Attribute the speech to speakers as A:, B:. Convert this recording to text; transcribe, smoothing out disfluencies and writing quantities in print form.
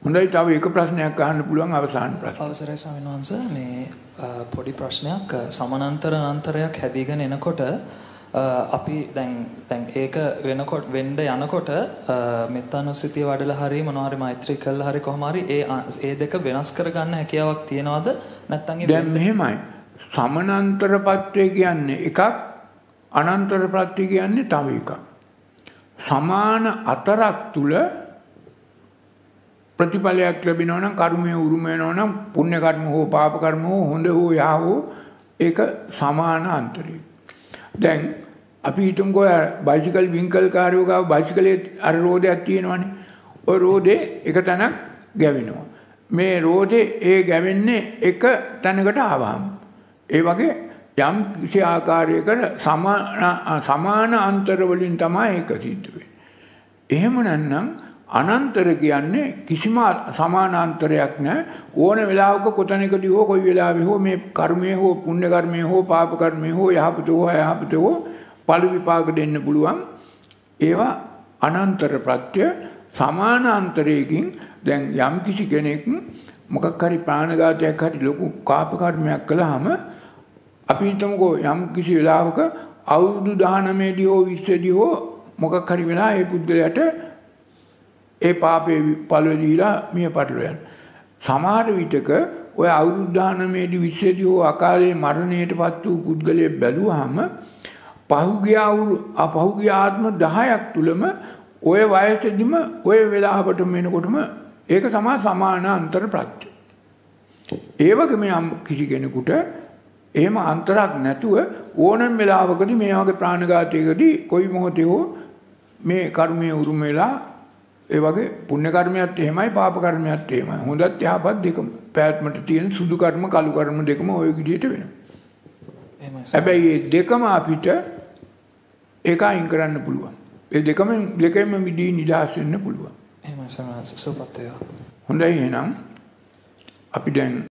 A: හොඳයි තව එක ප්‍රශ්නයක් අහන්න පුළුවන් අවසාන ප්‍රශ්න.
B: අවසරයි ස්වාමීන් වහන්සේ මේ පොඩි ප්‍රශ්නයක් සමානාන්තර අනන්තරයක් හැදීගෙන එනකොට අපි දැන් ඒක වෙනකොට වෙන්න යනකොට මෙත්තානුස්සතිය වඩලා හරි මොනවා හරි මෛත්‍රී කළා හරි කොහොම හරි ඒ දෙක වෙනස් කරගන්න හැකියාවක් තියනවද නැත්නම්
A: දැන් මෙහෙමයි සමානාන්තර පත්‍ය කියන්නේ එකක් අනන්තර පත්‍ය කියන්නේ තව එකක්. සමාන අතරක් තුල ප්‍රතිඵලයක් ලැබෙනවා නම් කර්මයේ උරුම වෙනවා නම් පුණ්‍ය කර්ම හෝ පාප කර්ම හෝ හොඳ හෝ යහ හෝ ඒක සමාන අන්තරය. දැන් අපි හිතමුකෝ බයිසිකල් වින්කල් කාර්යෝ ගාව බයිසිකලේ අර රෝදයක් තියෙනවනේ. ඔය රෝදේ එක තැනක් ගැවෙනවා. මේ රෝදේ ඒ ගැවෙන්නේ එක තැනකට ආවම. ඒ වගේ යම් කිසි ආකාරයකට සමාන අන්තර වලින් තමයි ඒක සිද්ධ වෙන්නේ. එහෙම නැත්නම් අනන්තර කියන්නේ කිසිම සමානාන්තරයක් නැහැ. ඕන වෙලාවක කොතැනකදී හෝ කොයි වෙලාවෙ හෝ මේ කර්මයේ හෝ පුණ්‍ය කර්මයේ හෝ පාප කර්මයේ හෝ යහපත හෝ අයහපත හෝ ඵල විපාක දෙන්න පුළුවන්. ඒවා අනන්තර ප්‍රත්‍ය සමානාන්තරයකින් දැන් යම් කිසි කෙනෙක් මොකක් හරි ප්‍රාණඝාතයක් හරි ලොකු පාප කර්මයක් කළාම අපි හිතමුකෝ යම් කිසි වෙලාවක අවුරුදු 19 දී හෝ 20 දී හෝ මොකක් හරි වෙලා ඒ පුද්ගලයාට ඒ පාපේ ඵල දීලා මිය පරලෝ යන. සමහර විටක ඔය අවුරුදු 19 දී 20 දී හෝ අකාලේ මරණයටපත් වූ පුද්ගලයෙක් බැලුවාම පහුගිය ආත්ම 10ක් තුලම ඔය වයසෙදිම ඔය වෙලාවටම වෙනකොටම ඒක තමයි සමාන අන්තර ප්‍රත්‍ය. ඒ වගේම යම් කිසි කෙනෙකුට එහෙම අන්තරක් නැතුව ඕනම වෙලාවකදී මේ වගේ ප්‍රාණඝාතයකදී කොයි මොහොතේ හෝ මේ කර්මයේ උරුම වෙලා ඒ වගේ පුණ්‍ය කර්මයක් එහෙමයි පාප කර්මයක් එහෙමයි. හොඳත් යහපත් දෙකම. පැවැත්මට තියෙන සුදු කර්ම කළු කර්ම දෙකම ওই විදිහට වෙනවා. හැබැයි මේ දෙකම අපිට ඒක අයින් කරන්න පුළුවන්. ඒ දෙකම මිදී නිදහස් වෙන්න පුළුවන්.
B: එහෙමයි සමහර සුපත් වේවා.
A: හොඳයි එහෙනම් අපි දැන්